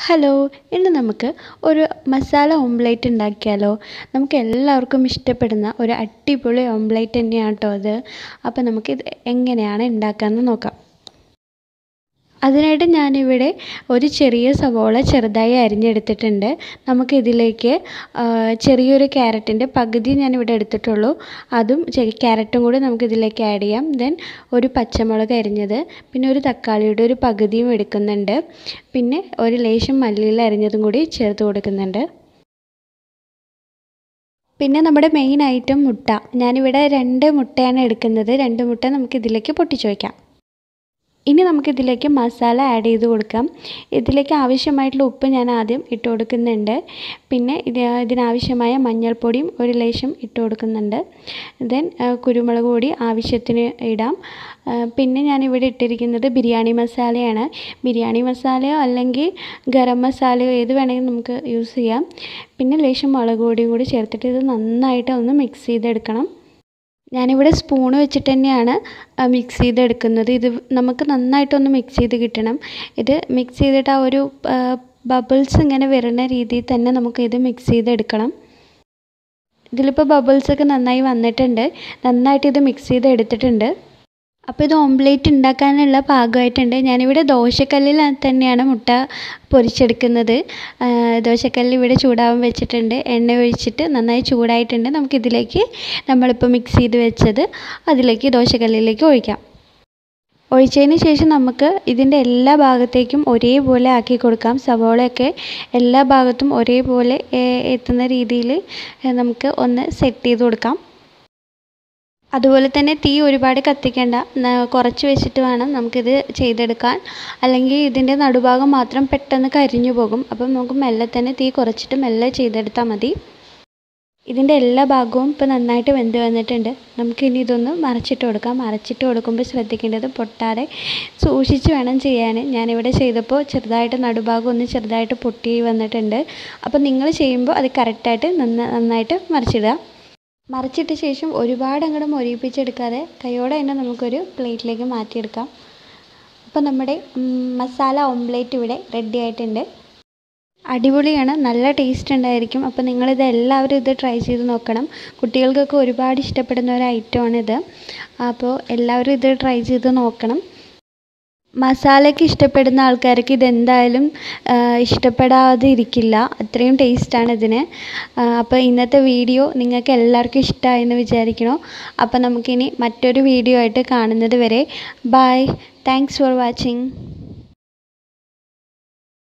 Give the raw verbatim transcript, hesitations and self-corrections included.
Hello, ഇന്ന് നമുക്ക് ഒരു മസാല ഓംലെറ്റ് ഉണ്ടാക്കിയാലോ? നമുക്ക് എല്ലാവർക്കും ഇഷ്ടപ്പെടുന്ന ഒരു അടിപൊളി ഓംലെറ്റ് തന്നെയാണ് കേട്ടോ അത്. അപ്പോൾ നമുക്കിത് എങ്ങനെയാണ് ഉണ്ടാക്കാമെന്ന് നോക്കാം. അതിനായിട്ട് ഞാനിവിടെ ഒരു ചെറിയ സവോള ചെറുതായി അരിഞ്ഞെടുത്തിട്ടുണ്ട്. നമുക്കിതിലേക്ക് ചെറിയൊരു ക്യാരറ്റിൻ്റെ പകുതി ഞാനിവിടെ എടുത്തിട്ടുള്ളൂ. അതും ക്യാരറ്റും കൂടി നമുക്കിതിലേക്ക് ആഡ് ചെയ്യാം. ദെൻ ഒരു പച്ചമുളക് അരിഞ്ഞത്, പിന്നെ ഒരു തക്കാളിയുടെ ഒരു പകുതിയും എടുക്കുന്നുണ്ട്. പിന്നെ ഒരു ലേശം മല്ലിയില അരിഞ്ഞതും കൂടി ചേർത്ത് കൊടുക്കുന്നുണ്ട്. പിന്നെ നമ്മുടെ മെയിൻ ഐറ്റം മുട്ട. ഞാനിവിടെ രണ്ട് മുട്ടയാണ് എടുക്കുന്നത്. രണ്ട് മുട്ട നമുക്കിതിലേക്ക് പൊട്ടിച്ച് വയ്ക്കാം. ഇനി നമുക്കിതിലേക്ക് മസാല ആഡ് ചെയ്ത് കൊടുക്കാം. ഇതിലേക്ക് ആവശ്യമായിട്ടുള്ള ഉപ്പ് ഞാൻ ആദ്യം ഇട്ട് കൊടുക്കുന്നുണ്ട്. പിന്നെ ഇത് ഇതിനാവശ്യമായ മഞ്ഞൾപ്പൊടിയും ഒരു ലേശം ഇട്ട് കൊടുക്കുന്നുണ്ട്. ദെൻ കുരുമുളക് പൊടി ആവശ്യത്തിന് ഇടാം. പിന്നെ ഞാനിവിടെ ഇട്ടിരിക്കുന്നത് ബിരിയാണി മസാലയാണ്. ബിരിയാണി മസാലയോ അല്ലെങ്കിൽ ഗരം മസാലയോ ഏത് വേണമെങ്കിലും നമുക്ക് യൂസ് ചെയ്യാം. പിന്നെ ലേശം മുളക് പൊടിയും കൂടി ചേർത്തിട്ട് ഇത് നന്നായിട്ട് ഒന്ന് മിക്സ് ചെയ്തെടുക്കണം. ഞാനിവിടെ സ്പൂൺ വെച്ചിട്ട് തന്നെയാണ് മിക്സ് ചെയ്തെടുക്കുന്നത്. ഇത് നമുക്ക് നന്നായിട്ടൊന്ന് മിക്സ് ചെയ്ത് കിട്ടണം. ഇത് മിക്സ് ചെയ്തിട്ട് ആ ഒരു ബബിൾസ് ഇങ്ങനെ വരുന്ന രീതിയിൽ തന്നെ നമുക്കിത് മിക്സ് ചെയ്തെടുക്കണം. ഇതിലിപ്പോൾ ബബിൾസൊക്കെ നന്നായി വന്നിട്ടുണ്ട്. നന്നായിട്ട് ഇത് മിക്സ് ചെയ്ത് എടുത്തിട്ടുണ്ട്. അപ്പോൾ ഇത് ഓംലെറ്റ് ഉണ്ടാക്കാനുള്ള പാകമായിട്ടുണ്ട്. ഞാനിവിടെ ദോശക്കല്ലിൽ തന്നെയാണ് മുട്ട പൊരിച്ചെടുക്കുന്നത്. ദോശക്കല്ല് ഇവിടെ ചൂടാവാൻ വെച്ചിട്ടുണ്ട്. എണ്ണ ഒഴിച്ചിട്ട് നന്നായി ചൂടായിട്ടുണ്ട്. നമുക്കിതിലേക്ക് നമ്മളിപ്പോൾ മിക്സ് ചെയ്ത് വെച്ചത് അതിലേക്ക് ദോശക്കല്ലിലേക്ക് ഒഴിക്കാം. ഒഴിച്ചതിന് ശേഷം നമുക്ക് ഇതിൻ്റെ എല്ലാ ഭാഗത്തേക്കും ഒരേപോലെ ആക്കി കൊടുക്കാം. സവോളയൊക്കെ എല്ലാ ഭാഗത്തും ഒരേപോലെ എത്തുന്ന രീതിയിൽ നമുക്ക് ഒന്ന് സെറ്റ് ചെയ്ത് കൊടുക്കാം. അതുപോലെ തന്നെ തീ ഒരുപാട് കത്തിക്കേണ്ട, കുറച്ച് വെച്ചിട്ട് വേണം നമുക്കിത് ചെയ്തെടുക്കാൻ. അല്ലെങ്കിൽ ഇതിൻ്റെ നടുഭാഗം മാത്രം പെട്ടെന്ന് കരിഞ്ഞു പോകും. അപ്പം നമുക്ക് മെല്ലെ തന്നെ തീ കുറച്ചിട്ട് മെല്ലെ ചെയ്തെടുത്താൽ മതി. ഇതിൻ്റെ എല്ലാ ഭാഗവും ഇപ്പോൾ നന്നായിട്ട് വെന്ത് വന്നിട്ടുണ്ട്. നമുക്കിനി ഇതൊന്ന് മറച്ചിട്ട് കൊടുക്കാം. മറച്ചിട്ട് കൊടുക്കുമ്പോൾ ശ്രദ്ധിക്കേണ്ടത് പൊട്ടാതെ സൂക്ഷിച്ച് വേണം ചെയ്യാൻ. ഞാനിവിടെ ചെയ്തപ്പോൾ ചെറുതായിട്ട് നടുഭാഗം ഒന്ന് ചെറുതായിട്ട് പൊട്ടി വന്നിട്ടുണ്ട്. അപ്പോൾ നിങ്ങൾ ചെയ്യുമ്പോൾ അത് കറക്റ്റായിട്ട് നന്നായിട്ട് മറിച്ചിടുക. മറിച്ചിട്ട ശേഷം ഒരുപാട് അങ്ങോട്ട് മൊരിയിപ്പിച്ചെടുക്കാതെ കൈയോടെ തന്നെ നമുക്കൊരു പ്ലേറ്റിലേക്ക് മാറ്റിയെടുക്കാം. അപ്പോൾ നമ്മുടെ മസാല ഓംലെറ്റ് ഇവിടെ റെഡി ആയിട്ടുണ്ട്. അടിപൊളിയാണ്, നല്ല ടേസ്റ്റ് ഉണ്ടായിരിക്കും. അപ്പോൾ നിങ്ങളിത് എല്ലാവരും ഇത് ട്രൈ ചെയ്ത് നോക്കണം. കുട്ടികൾക്കൊക്കെ ഒരുപാട് ഇഷ്ടപ്പെടുന്ന ഒരു ഐറ്റമാണിത്. അപ്പോൾ എല്ലാവരും ഇത് ട്രൈ ചെയ്ത് നോക്കണം. മസാലയ്ക്ക് ഇഷ്ടപ്പെടുന്ന ആൾക്കാർക്ക് ഇതെന്തായാലും ഇഷ്ടപ്പെടാതെ ഇരിക്കില്ല. അത്രയും ടേസ്റ്റാണ് ഇതിന്. അപ്പോൾ ഇന്നത്തെ വീഡിയോ നിങ്ങൾക്ക് എല്ലാവർക്കും ഇഷ്ടമായെന്ന് വിചാരിക്കുന്നു. അപ്പോൾ നമുക്കിനി മറ്റൊരു വീഡിയോ ആയിട്ട് കാണുന്നത് വരെ ബൈ. Thanks for watching.